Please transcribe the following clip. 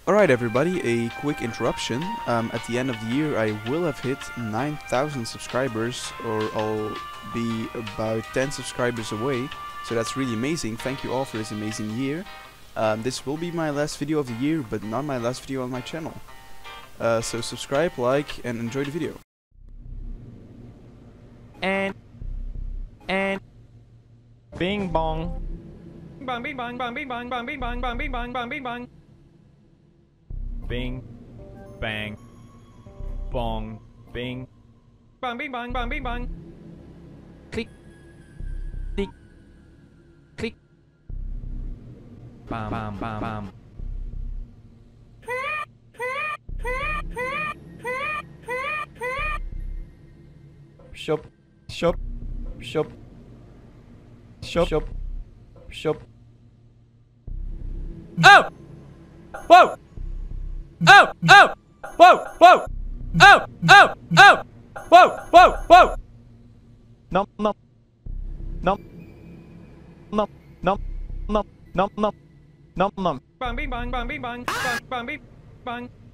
Alright everybody, a quick interruption. At the end of the year I will have hit 9,000 subscribers, or I'll be about 10 subscribers away. So that's really amazing. Thank you all for this amazing year. This will be my last video of the year, but not my last video on my channel. So subscribe, like, and enjoy the video. And bing bong. Bong bing bong bong bing bong bong bing bong bong bing bong bong bing bong. Bing bang bong bing bong bing bong bong bing bong. Click click click. Bam bam bam bam. Shop shop shop shop shop shop. Oh! Whoa! Oh! Oh! Whoa! Whoa! Oh! Oh! Oh! Whoa! Whoa! Whoa! Nom nom nom nom nom nom nom nom nom nom. Bang bing bang bang bing bang bang bang bing bang.